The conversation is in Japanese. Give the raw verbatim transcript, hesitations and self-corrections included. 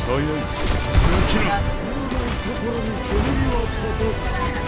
早い。抜きな。ところに煙は立たず。